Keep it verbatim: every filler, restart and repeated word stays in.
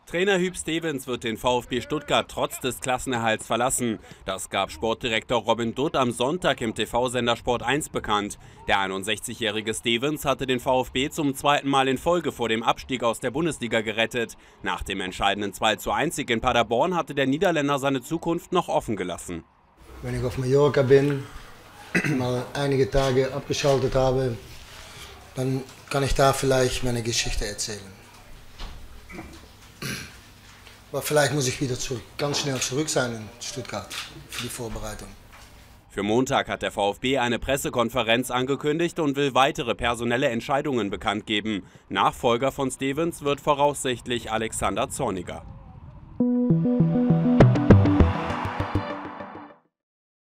Trainer Huub Stevens wird den VfB Stuttgart trotz des Klassenerhalts verlassen. Das gab Sportdirektor Robin Dutt am Sonntag im T V-Sender Sport eins bekannt. Der einundsechzigjährige Stevens hatte den VfB zum zweiten Mal in Folge vor dem Abstieg aus der Bundesliga gerettet. Nach dem entscheidenden zwei zu eins Sieg in Paderborn hatte der Niederländer seine Zukunft noch offen gelassen. Wenn ich auf Mallorca bin, mal einige Tage abgeschaltet habe, dann kann ich da vielleicht meine Geschichte erzählen. Aber vielleicht muss ich wieder zurück, ganz schnell zurück sein in Stuttgart für die Vorbereitung. Für Montag hat der VfB eine Pressekonferenz angekündigt und will weitere personelle Entscheidungen bekannt geben. Nachfolger von Stevens wird voraussichtlich Alexander Zorniger.